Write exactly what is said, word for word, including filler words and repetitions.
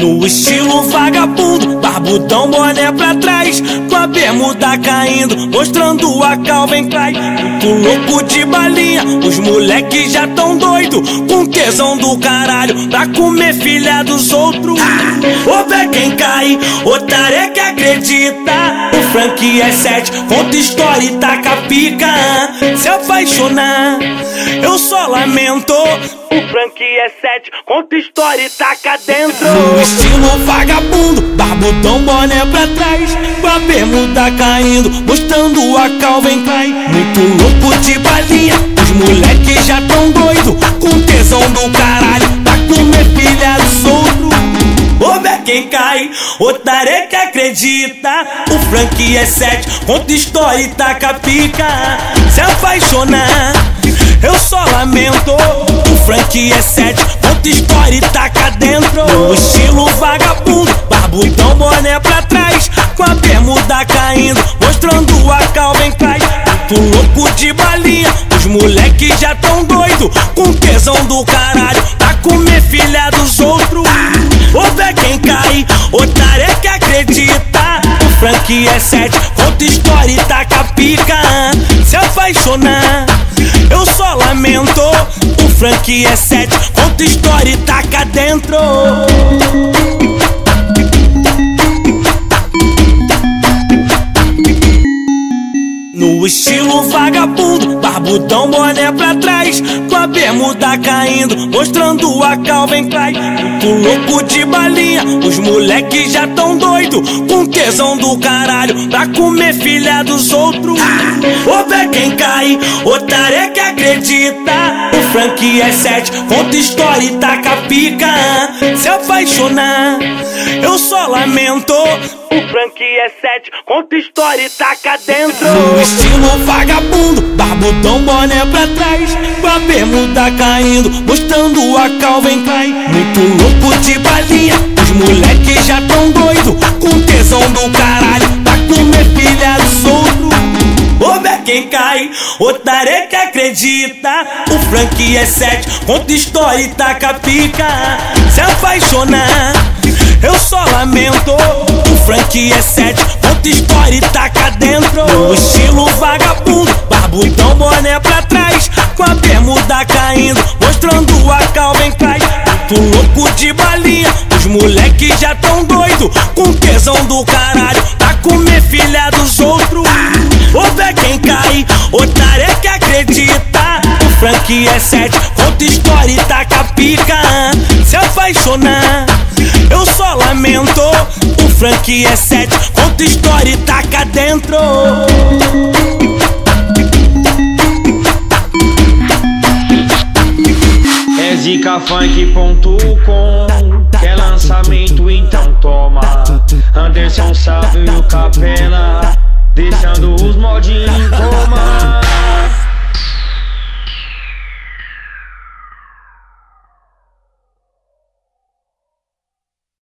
No estilo vagabundo, barbudão, boné pra trás, com a bermuda caindo, mostrando a Calvin Klein. Muito louco de balinha, os moleques já tão doido, com tesão do caralho, pra comer filha dos outros. Ô vé quem cai, otário é que acredita. O Frank é sete, conta história e taca pica. Se apaixonar, eu só lamento. O Frank é sete, conta história e taca dentro. No estilo vagabundo, barbudão, boné pra trás, com a bermuda caindo, mostrando a Calvin Klein. Muito louco de balinha, os moleques já tão doido, com tesão do caralho, pra comer filha dos outros. Ô vé quem cai, otário é que acredita. O Frank é sete, conta história e taca pica. Se apaixonar, eu só lamento. O Frank é sete, conta história e taca dentro. No estilo vagabundo, barbudão, boné pra trás, com a bermuda caindo, mostrando a Calvin Klein. Muito louco de balinha, os moleques já tão doido, com tesão do caralho, pra comer filha dos outros. Ô vé quem cai, otário é que acredita. O Frank é sete, conta história e taca pica. Se apaixonar, eu só lamento. O Frank é sete, conta história e taca dentro. No estilo vagabundo, barbudão, boné pra trás, com a bermuda caindo, mostrando a Calvin Klein. Muito louco de balinha, os moleques já tão doido, com tesão do caralho, pra comer filha dos outros. Ô vé quem cai, otário é que acredita. O Frank é sete, conta história e taca pica. Se apaixonar, eu só lamento. O Frank é sete, conta história e taca dentro. No estilo vagabundo, barbudão, boné pra trás, com a bermuda caindo, mostrando a Calvin Klein. Muito louco de balinha, os moleques já tão doido, com tesão do caralho, pra comer filha dos outros. Ô vé quem cai, otário é que acredita. O Frank é sete, conta história e taca pica. Se apaixonar, eu só lamento. O Frank é sete, conta história e taca dentro. No estilo vagabundo, barbudão, boné pra trás, com a bermuda caindo, mostrando a Calvin Klein. Muito louco de balinha, os moleques já tão doido, com tesão do caralho, pra comer filha dos outros. Ô vé quem cai, otário é que acredita. O Frank é sete, conta história e taca pica. Se apaixonar, eu só lamento. O Frank é sete, conta história e taca dentro. É zica funk ponto com, quer lançamento então toma. Anderson Salve e o Capela, deixando os modinhos.